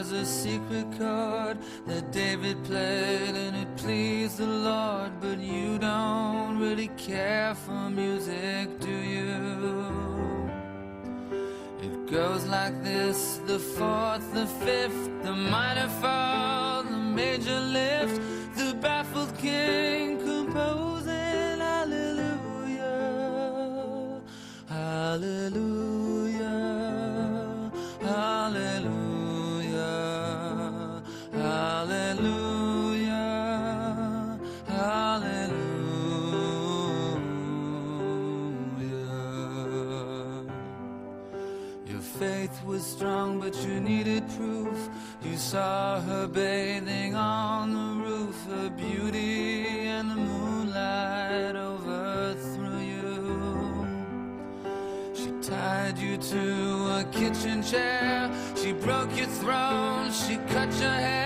was a secret chord that David played and it pleased the Lord. But you don't really care for music, do you? It goes like this: the fourth, the fifth, the minor fall, the major lift, the baffled king composing hallelujah, hallelujah, hallelujah, hallelujah, hallelujah. Your faith was strong, but you needed proof. You saw her bathing on the roof, her beauty and the moonlight overthrew you. She tied you to a kitchen chair, she broke your throne, she cut your hair.